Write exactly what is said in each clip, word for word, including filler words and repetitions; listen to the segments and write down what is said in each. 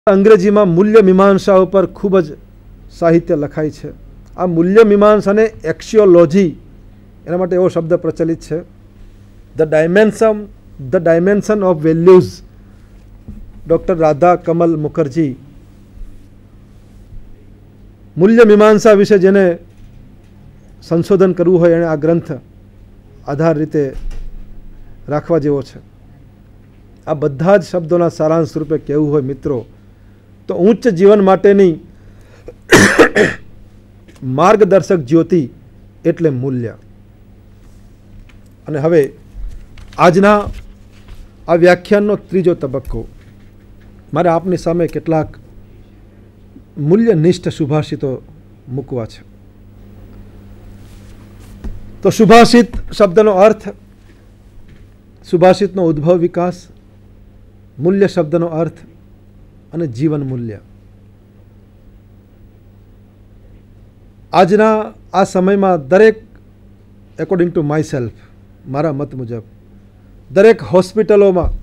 अंग्रेजी में मूल्य मीमांसा पर खूब ज साहित्य लखाय छे। आ मूल्य मीमांसा ने एक्सियोलॉजी एना माटे एवो शब्द प्रचलित है। The dimension the dimension of values doctor Radha Kamal Mukherjee मूल्य मीमांसा विषे जेने संशोधन करवू होय एने आ ग्रंथ आधार रीते राखवा जेवो छे। आ बधा ज शब्दों सारांश रूपे कहेवुं होय मित्रों तो उच्च जीवन माटेनी मार्गदर्शक ज्योति एटले मूल्य। अने हवे आजना आ व्याख्याननो त्रीजो तबक्को मारे आपनी सामे केटलाक मूल्यनिष्ठ सुभाषितो मूकवा छे। तो सुभाषित शब्दनो अर्थ, सुभाषितनो उद्भव विकास, मूल्य शब्दनो अर्थ अने जीवन मूल्य। आजना आ समय में दरेक एकोर्डिंग टू माय सेल्फ मारा मत मुजब दरेक होस्पिटलों में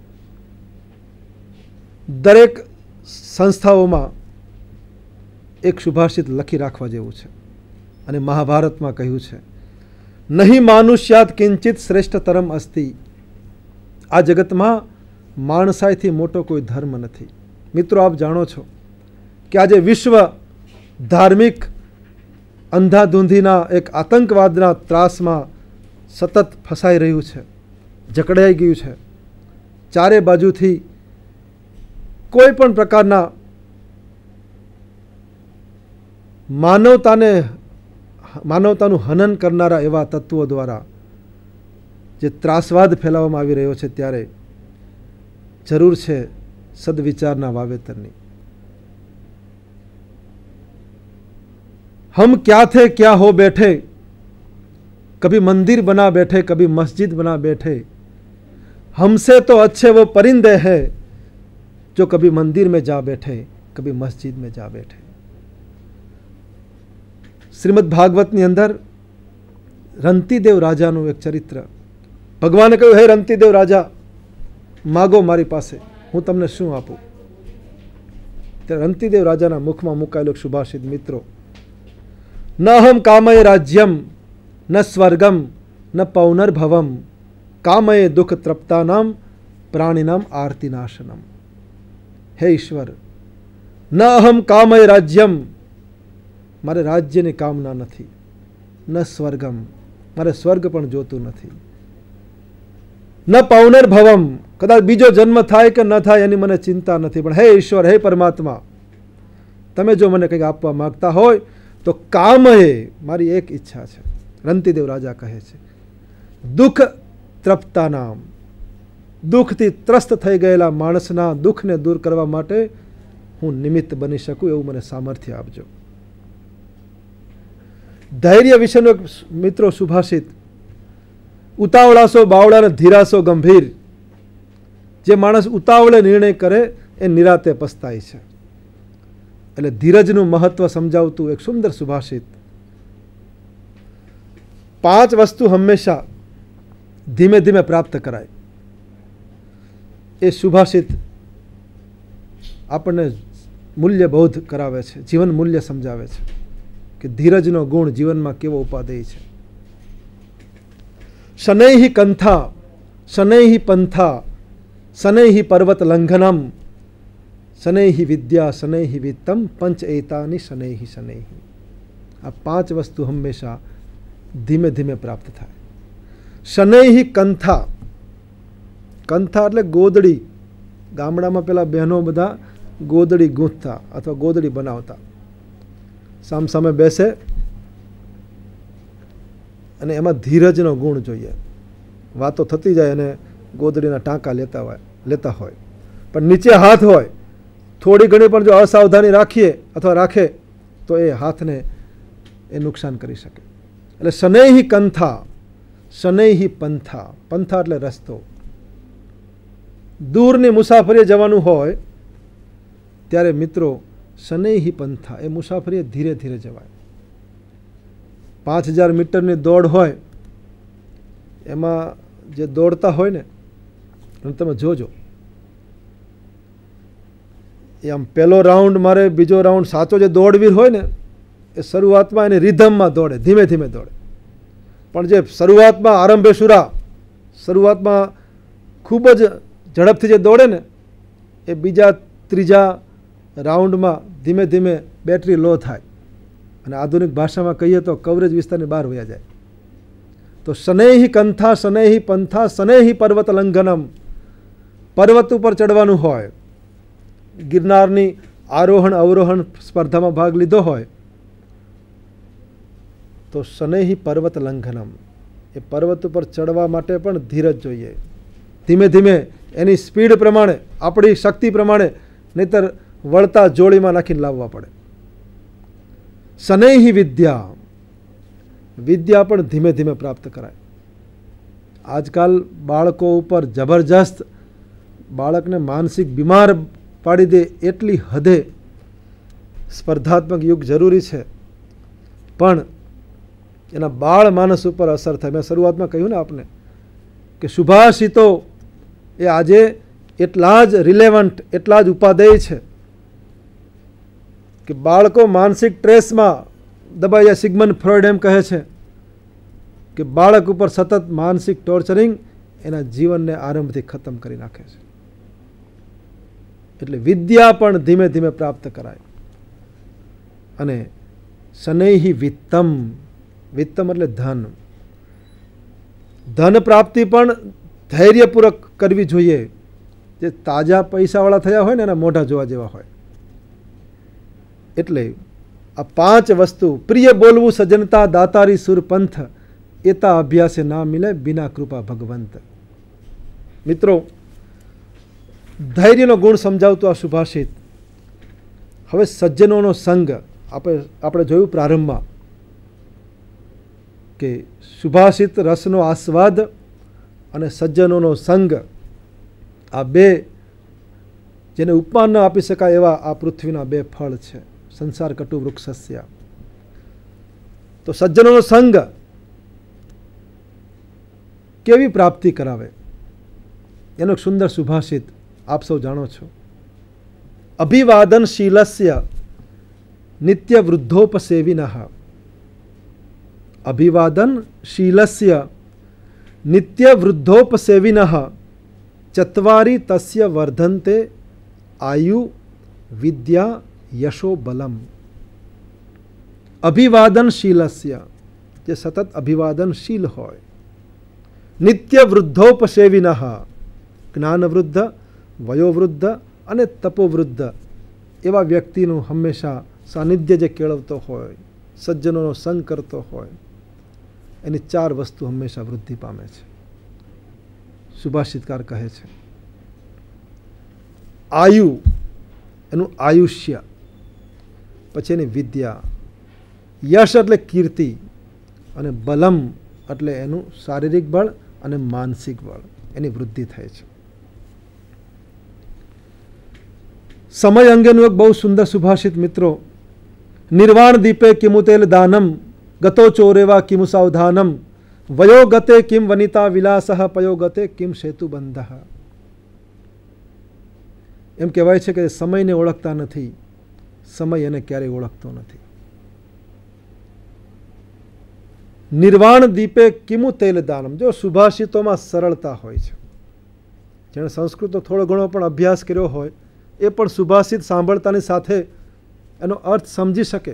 दरेक संस्थाओं में एक सुभाषित लखी राखवा जेवुं छे। अने महाभारत में कह्युं छे नहीं मानुष्यात् किंचित श्रेष्ठतरम अस्ति। आ जगत में माणसाई थी मोटो कोई धर्म नहीं। मित्रों आप जाणो छो कि आज विश्व धार्मिक अंधाधूंधीना एक आतंकवादना त्रास में सतत फसाई रह्यु छे, जकड़ाई गयुं छे। चारे बाजुथी कोई पण प्रकारना मानवताने मानवतानुं हनन करनारा एवा तत्वों द्वारा जे त्रासवाद फैलाववामां आवी रह्यो छे त्यारे जरूर छे सदविचारना वावेतरनी। हम क्या थे क्या हो बैठे, कभी मंदिर बना बैठे कभी मस्जिद बना बैठे। हमसे तो अच्छे वो परिंदे हैं जो कभी मंदिर में जा बैठे कभी मस्जिद में जा बैठे। श्रीमद् भागवत नी अंदर रंतीदेव राजा नु एक चरित्र भगवाने कह्युं हे रंतीदेव राजा मागो मारी पासे हूँ तमने शू आपू। त्यारे रंतीदेव राजाना मुखमां मुकायेलो सुभाषित मित्रों न हम कामये राज्यम न स्वर्गम न पौनर्भवम कामये दुख तृप्तानाम प्राणिनाम आर्तिनाशनम। हे ईश्वर न अहम कामये राज्यम मारे राज्यनी कामना नथी, न स्वर्गम मारे स्वर्ग पण जोतुं नथी, न पौनर्भवम कदाच बीजो जन्म थाय के न थाय एनी मने चिंता नहीं। पण हे ईश्वर हे परमात्मा तमे जो मने कंईक आपवा मागता होय तो कामये मारी एक इच्छा है। रंतीदेव राजा कहे छे दुख तृप्ता नाम दुख थी त्रस्त थई गयेला माणसना दुख ने दूर करवा माटे हूँ निमित्त बनी शकूँ एवं मने सामर्थ्य आपजो। धैर्य विषयनो मित्रों सुभाषित उतावळासो बावळा ने धीरासो गंभीर। जे माणस उतावळे निर्णय करे ए निराते पछताय छे। एटले धीरजनुं महत्व समजावतुं एक सुंदर सुभाषित। पांच वस्तु हमेशा धीमे धीमे प्राप्त कराय ए सुभाषित आपणे मूल्य बोध करावे छे, जीवन मूल्य समजावे छे कि धीरजनो गुण जीवन में केवो उपादेय छे। शनैहि कंथा शनैहि पंथा शनैहि पर्वत लंघनम शनैहि विद्या शनैहि वित्तम पंच एतानि शनैहि शनैहि। आ पांच वस्तु हमेशा धीमे धीमे प्राप्त थाय। शनैहि कंथा कंथा एटले गोदड़ी। गामड़ा में पेला बहनों बधा गोदड़ी गूंथता अथवा गोदड़ी बनावता साम सामे बेसे अने एमां धीरजनो गुण जोईए। वातो थती जाय अने गोदड़ीना टांका लेता होय लेता होय पण नीचे हाथ होय थोड़ी घणी पण जो असावधानी राखीए अथवा राखे तो ए हाथने ए नुकसान करी शके। एटले शनैहि कंथा शनैहि पंथा पंथा एटले रस्तो। दूरनी मुसाफरीए जवानुं होय त्यारे मित्रों शनैहि पंथा ए मुसाफरीए धीरे धीरे जवाय। पांच हज़ार मीटर नी दौड़ होय एमां जे दौड़ता होय ने तमे जोजो એ આમ પહેલો રાઉન્ડ મારે, બીજો રાઉન્ડ, સાચો જે દોડવીર હોય ને એ શરૂઆતમાં એની રિધમમાં દોડે, ધીમે ધીમે દોડે. પણ જે શરૂઆતમાં આરંભે શુરા, શરૂઆતમાં ખૂબ જ ઝડપથી જે દોડે ને એ બીજા ત્રીજા રાઉન્ડમાં ધીમે ધીમે બેટરી લો થાય અને આધુનિક ભાષામાં કહીએ તો કવરેજ વિસ્તારની બહાર વયા જાય. તો શનૈહિ કંથા શનૈહિ પંથા શનૈહિ પર્વત લંઘનમ. પર્વત ઉપર ચડવાનું હોય, ગિરનારની આરોહણ અવરોહણ સ્પર્ધામાં ભાગ લીધો હોય તો શનૈહિ પર્વત લંઘનમ, એ પર્વત ઉપર ચડવા માટે પણ ધીરજ જોઈએ. ધીમે ધીમે એની સ્પીડ પ્રમાણે, આપણી શક્તિ પ્રમાણે, નહીતર વળતા જોડીમાં નાખીને લાવવા પડે. શનૈહિ વિદ્યા, વિદ્યા પણ ધીમે ધીમે પ્રાપ્ત કરાય. આજકાલ બાળકો ઉપર જબરજસ્ત બાળકને માનસિક બીમાર પાડી દે એટલી હદે સ્પર્ધાત્મક યુગ જરૂરી છે, પણ એના બાળ માનસ ઉપર અસર થાય. મેં શરૂઆતમાં કહ્યું ને આપને કે સુભાષિતો એ આજે એટલા જ રિલેવન્ટ, એટલા જ ઉપાદેય છે કે બાળકો માનસિક ટ્રેસમાં દબાઈ જાય. સિગમન્ડ ફ્રોઈડ એમ કહે છે કે બાળક ઉપર સતત માનસિક ટોર્ચરિંગ એના જીવનને આરંભથી ખતમ કરી નાખે છે. એટલે વિદ્યા પણ ધીમે ધીમે પ્રાપ્ત કરાય. અને શનૈહિ વિત્તમ, વિત્તમ એટલે ધન. ધન પ્રાપ્તિ પણ ધૈર્યપૂર્વક કરવી જોઈએ. જે તાજા પૈસાવાળા થયા હોય ને એના મોઢા જોવા જેવા હોય. એટલે આ પાંચ વસ્તુ, પ્રિય બોલવું સજનતા દાતારી સુરપંથ, એતા અભ્યાસે ના મિલે બિના કૃપા ભગવંત. મિત્રો, ધૈર્યનો ગુણ સમજાવતું આ સુભાષિત. હવે સજ્જનોનો સંગ, આપણે આપણે જોયું પ્રારંભમાં કે સુભાષિત રસનો આસ્વાદ અને સજ્જનોનો સંગ, આ બે જેને ઉપમાન ન આપી શકાય એવા આ પૃથ્વીના બે ફળ છે. સંસાર કટુ વૃક્ષસ્ય. તો સજ્જનોનો સંગ કેવી પ્રાપ્તિ કરાવે એનો એક સુંદર સુભાષિત આપ સૌ જાણો છો. અભિવાદનશીલસ્ય નિત્ય વૃદ્ધોપસેવિનઃ. અભિવાદનશીલસ્ય નિત્ય વૃદ્ધોપસેવિનઃ ચત્વારી તસ્ય વર્ધન્તે આયુ વિદ્યા યશો બલમ. અભિવાદનશીલસ્ય, જે સતત અભિવાદનશીલ હોય. નિત્ય વૃદ્ધોપસેવિનઃ, જ્ઞાનવૃદ્ધ, વયોવૃદ્ધ અને તપોવૃદ્ધ એવા વ્યક્તિનું હંમેશા સાનિધ્ય જે કેળવતો હોય, સજ્જનોનો સંગ કરતો હોય, એની ચાર વસ્તુ હંમેશા વૃદ્ધિ પામે છે. સુભાષિતકાર કહે છે આયુ, એનું આયુષ્ય, પછી એની વિદ્યા, યશ એટલે કીર્તિ, અને બલમ એટલે એનું શારીરિક બળ અને માનસિક બળ, એની વૃદ્ધિ થાય છે. સમય અંગેનું એક બહુ સુંદર સુભાષિત મિત્રો. નિર્વાણ દીપે કિમુતેલ દાનમ, ગતો ચોરેવા કિમુ સાવધાનમ, વયો ગતે કિમ વનિતા વિલાસઃ, પયો ગતે કિમ સેતુબંધઃ. એમ કહેવાય છે કે સમયને ઓળખતા નથી, સમય એને ક્યારેય ઓળખતો નથી. નિર્વાણ દીપે કિમુ તેલ દાનમ. જો સુભાષિતોમાં સરળતા હોય છે, જેણે સંસ્કૃતનો થોડો ઘણો પણ અભ્યાસ કર્યો હોય એ પણ સુભાષિત સાંભળતાની સાથે એનો અર્થ સમજી શકે.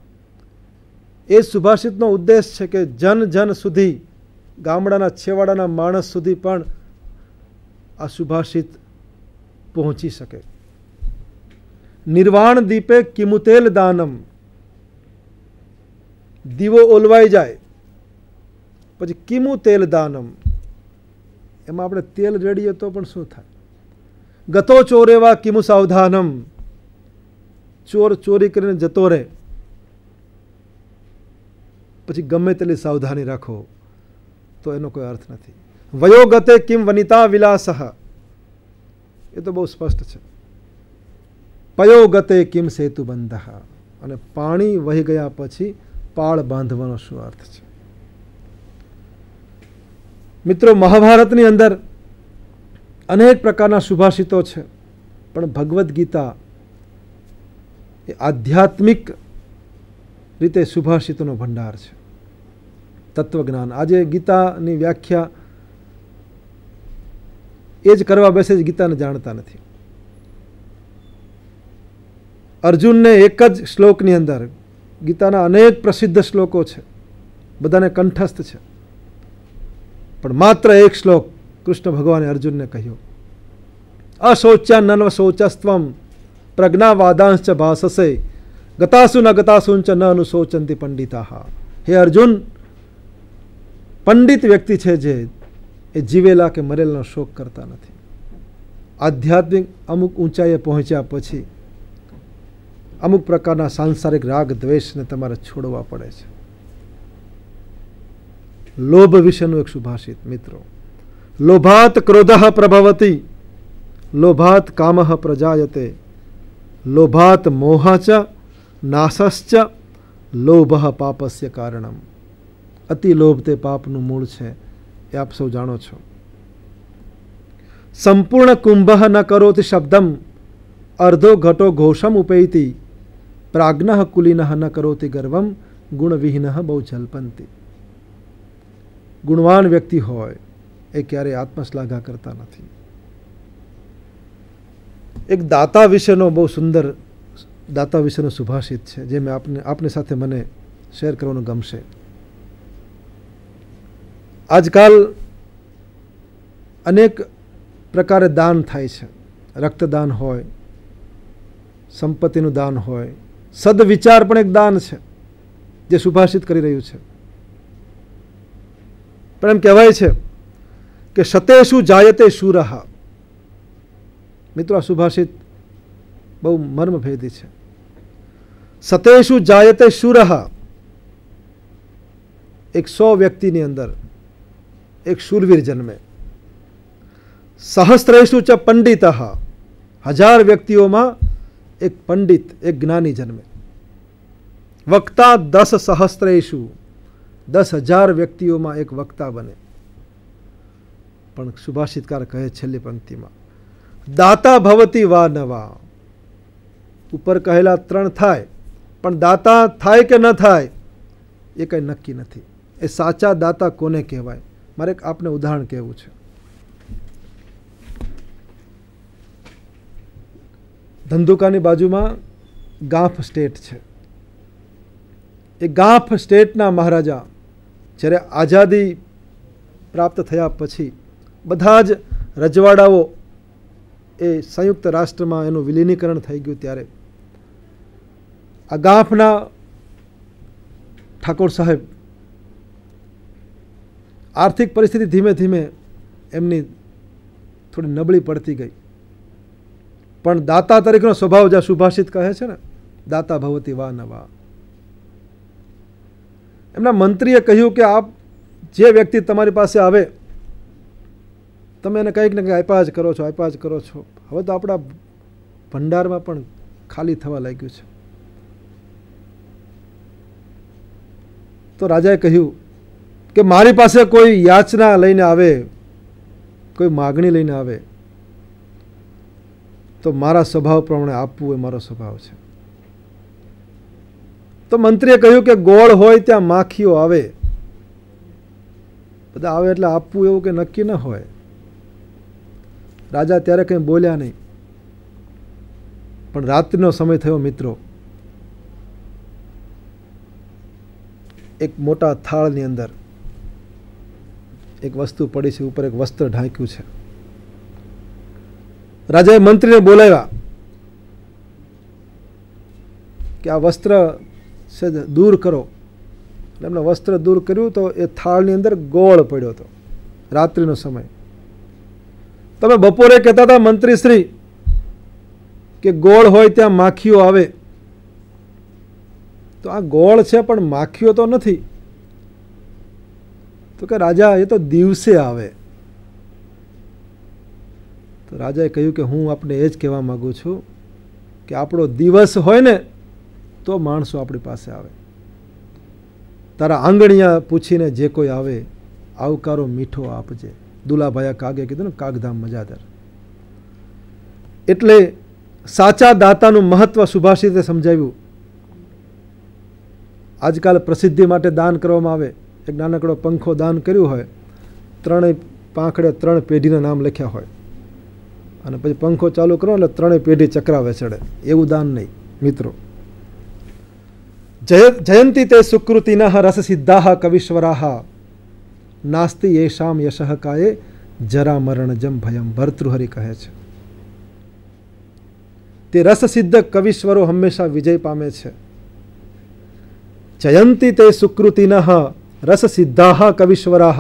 એ સુભાષિતનો ઉદ્દેશ છે કે જન જન સુધી, ગામડાના છેવાડાના માણસ સુધી પણ આ સુભાષિત પહોંચી શકે. નિર્વાણ દીપે કિમુતેલ દાનમ, દીવો ઓલવાઈ જાય પછી કિમુ તેલ દાનમ, એમાં આપણે તેલ રેડીએ તો પણ શું થાય. ગતો ચોરેવા કિમુ સાવધાનમ, ચોર ચોરી કરીને જતો રહે પછી ગમે તેટલી સાવધાની રાખો તો એનો કોઈ અર્થ નથી. વયો ગતે કિમ વનિતા વિલાસઃ, એ તો બહુ સ્પષ્ટ છે. પયો ગતે કિમ સેતુબંધઃ, અને પાણી વહી ગયા પછી પાળ બાંધવાનો શું અર્થ છે. મિત્રો, મહાભારતની અંદર અનેક પ્રકારના સુભાષિતો છે, પણ ભગવદ્ ગીતા એ આધ્યાત્મિક રીતે સુભાષિતોનો ભંડાર છે, તત્વજ્ઞાન. આજે ગીતાની વ્યાખ્યા એ જ કરવા બેસે જ ગીતાને જાણતા નથી. અર્જુનને એક જ શ્લોકની અંદર, ગીતાના અનેક પ્રસિદ્ધ શ્લોકો છે, બધાને કંઠસ્થ છે, પણ માત્ર એક શ્લોક કૃષ્ણ ભગવાને અર્જુનને કહ્યો, અશોચ્યાન્નન્વ શોચસ્ત્વમ પ્રજ્ઞાવાદાંશ્ચ ભાસસે ગતાસુ ન ગતાસુંચ ન અનુશોચંતિ પંડિતાહ. હે અર્જુન, પંડિત વ્યક્તિ છે જે એ જીવેલા કે મરેલાનો શોક કરતા નથી. આધ્યાત્મિક અમુક ઊંચાઈએ પહોંચ્યા પછી અમુક પ્રકારના સાંસારિક રાગ દ્વેષને તમારે છોડવા પડે છે. લોભ વિશેનું એક સુભાષિત મિત્રો, લોભાત ક્રોધઃ પ્રભવતી, લોભાત કામઃ પ્રજાયતે, લોભાત મોહઃ નાશશ્ચ, લોભઃ પાપસ્ય કારણમ. અતિ લોભ તે પાપનું મૂળ છે, એ આપ સૌ જાણો છો. સંપૂર્ણ કુંભઃ ન કરોતિ શબ્દમ, અર્ધો ઘટો ઘોષમ ઉપૈતિ, પ્રાજ્ઞઃ કુલીનઃ ન કરોતિ ગર્વમ, ગુણવિહીનઃ બહુ જલ્પંતી. ગુણવાન વ્યક્તિ હોય એ ક્યારેય આત્મશ્લાઘા કરતા નથી. એક દાતા વિશેનો બહુ સુંદર દાતા વિશેનો સુભાષિત છે, જે મેં આપને આપની સાથે મને શેર કરવાનું ગમશે. આજકાલ અનેક પ્રકારે દાન થાય છે. રક્તદાન હોય, સંપત્તિનું દાન હોય, સદવિચાર પણ એક દાન છે જે સુભાષિત કરી રહ્યું છે. પણ એમ કહેવાય છે કે શતેષુ જાયતે શૂરઃ. મિત્રો, આ સુભાષિત બહુ મર્મભેદી છે. સતેષુ જાયતે શૂરઃ. એક સો વ્યક્તિની અંદર એક શૂરવીર જન્મે. સહસ્ત્રેષુ ચ પંડિતઃ. હજાર વ્યક્તિઓમાં એક પંડિત, એક જ્ઞાની જન્મે. વક્તા દસ સહસ્ત્રેષુ. દસ હજાર વ્યક્તિઓમાં એક વક્તા બને. પણ સુભાષિતકાર કહે છેલ્લી પંક્તિમાં, દાતા ભવતી વા નવા. ઉપર કહેલા ત્રણ થાય, પણ દાતા થાય કે ન થાય એ કંઈ નક્કી નથી. એ સાચા દાતા કોને કહેવાય? મારે એક આપને ઉદાહરણ કહેવું છે. ધંધુકાની બાજુમાં ગાંફ સ્ટેટ છે. એ ગાંફ સ્ટેટના મહારાજા જ્યારે આઝાદી પ્રાપ્ત થયા પછી બધા જ રજવાડાઓ એ સંયુક્ત રાષ્ટ્રમાં એનું વિલીનીકરણ થઈ ગયું, ત્યારે આ ગાંફના ઠાકોર સાહેબ આર્થિક પરિસ્થિતિ ધીમે ધીમે એમની થોડી નબળી પડતી ગઈ, પણ દાતા તરીકેનો સ્વભાવ જ્યાં સુભાષિત કહે છે ને, દાતા ભવતી વા નવા. એમના મંત્રીએ કહ્યું કે આપ જે વ્યક્તિ તમારી પાસે આવે તમે એને કંઈક ને કંઈક આપ્યા જ કરો છો, આપ્યા જ કરો છો. હવે તો આપણા ભંડારમાં પણ ખાલી થવા લાગ્યું છે. તો રાજાએ કહ્યું કે મારી પાસે કોઈ યાચના લઈને આવે, કોઈ માગણી લઈને આવે તો મારા સ્વભાવ પ્રમાણે આપવું એ મારો સ્વભાવ છે. તો મંત્રીએ કહ્યું કે ગોળ હોય ત્યાં માખીઓ આવે. બધા આવે એટલે આપવું એવું કે નક્કી ન હોય. રાજા ત્યારે કંઈ બોલ્યા નહીં. પણ રાત્રિનો સમય થયો મિત્રો. એક મોટા થાળની અંદર એક વસ્તુ પડી છે, ઉપર એક વસ્ત્ર ઢાંક્યું છે. રાજાએ મંત્રીને બોલાવ્યા કે આ વસ્ત્ર છે દૂર કરો. એમને વસ્ત્ર દૂર કર્યું તો એ થાળની અંદર ગોળ પડ્યો હતો. રાત્રિનો સમય. તમે બપોરે કહેતા હતા મંત્રી શ્રી કે ગોળ હોય ત્યાં માખીઓ આવે, તો આ ગોળ છે પણ માખીઓ તો નથી. તો કે રાજા એ તો દિવસે આવે. તો રાજાએ કહ્યું કે હું આપને એ જ કહેવા માગું છું કે આપણો દિવસ હોય ને તો માણસો આપણી પાસે આવે. તારા આંગણિયા પૂછીને જે કોઈ આવે આવકારો મીઠો આપજે. દુલાભાયા કાગે કીધું ને, કાગધામ મજાદર. એટલે સાચા દાતાનું મહત્વ સુભાષિતે સમજાવ્યું. આજકાલ પ્રસિદ્ધિ માટે દાન કરવામાં આવે. એક નાનકડો પંખો દાન કર્યું હોય, ત્રણેય પાંખડે ત્રણ પેઢીના નામ લખ્યા હોય, અને પછી પંખો ચાલુ કરો એટલે ત્રણેય પેઢી ચક્રાવે ચડે. એવું દાન નહીં મિત્રો. જય જયંતી તે સુકૃતિના રસ સિદ્ધા કવિશ્વરાહ નાસ્તિ યેષામ યશઃ કાયે જરા મરણ જમ ભયમ. ભર્તૃહરિ કહે છે તે રસસિદ્ધ કવિશ્વરો હંમેશા વિજય પામે છે. જયંતી તે સુકૃતિનઃ રસસિદ્ધાઃ કવિશ્વરાઃ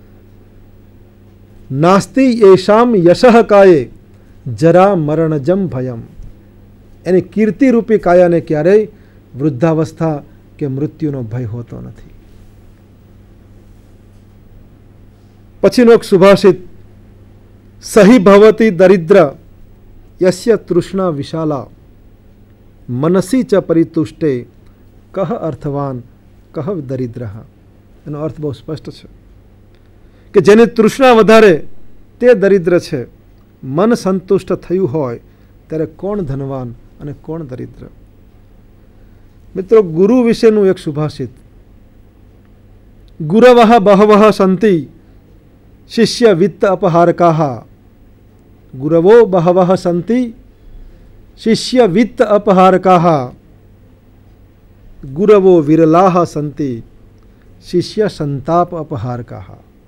નાસ્તિ યેષામ યશઃ કાયે જરા મરણજમ ભયમ. એની કીર્તિરૂપી કાયાને ક્યારેય વૃદ્ધાવસ્થા કે મૃત્યુનો ભય હોતો નથી. પછીનો એક સુભાષિત, સહી ભવતી દરિદ્ર યસ્ય તૃષ્ણા વિશાલા મનસી ચ પરિતુષ્ટે કહ અર્થવાન કહ દરિદ્ર. એનો અર્થ બહુ સ્પષ્ટ છે કે જેની તૃષ્ણા વધારે તે દરિદ્ર છે. મન સંતુષ્ટ થયું હોય ત્યારે કોણ ધનવાન અને કોણ દરિદ્ર. મિત્રો, ગુરુ વિશેનું એક સુભાષિત, ગુરવઃ બહવઃ સંતિ શિષ્ય વિત્ત અપહારકાહ. ગુરવો બહવઃ સંતિ શિષ્ય વિત્ત અપહારકાહ. ગુરવો વિરલાહ સંતિ શિષ્ય સંતાપ અપહારકાહ.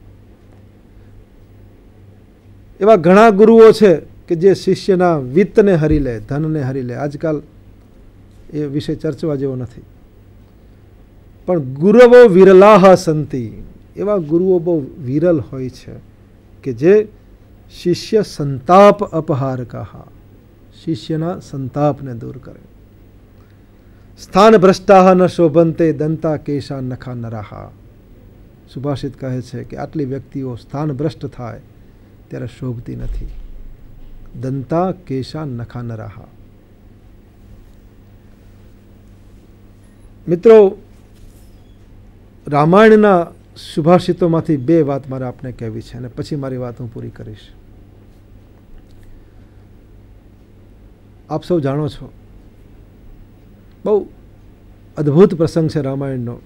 એવા ઘણા ગુરુઓ છે કે જે શિષ્યના વિત્તને હરી લે, ધનને હરી લે. આજકાલ એ વિષય ચર્ચવા જેવો નથી. પણ ગુરવો વિરલાહ સંતિ, એવા ગુરુઓ બહુ વિરલ હોય છે કે જે શિષ્ય સંતાપ અપહારકાહ, શિષ્યના સંતાપને દૂર કરે. સ્થાન ભ્રષ્ટાહ ન શોભંતે દંતા કેશા નખા નરાહા. સુભાષિત કહે છે કે આટલી વ્યક્તિઓ સ્થાન ભ્રષ્ટ થાય ત્યારે શોભતી નથી. દંતા કેશા નખા નરાહા. મિત્રો, રામાયણના સુભાષિતોમાંથી બે વાત મારે આપને કહેવી છે અને પછી મારી વાત હું પૂરી કરીશ. આપ સૌ જાણો છો, બહુ અદ્ભુત પ્રસંગ છે રામાયણનો.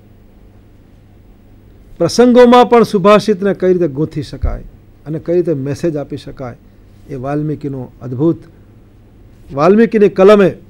પ્રસંગોમાં પણ સુભાષિતને કઈ રીતે ગૂંથી શકાય અને કઈ રીતે મેસેજ આપી શકાય, એ વાલ્મીકીનો અદ્ભુત, વાલ્મીકીની કલમે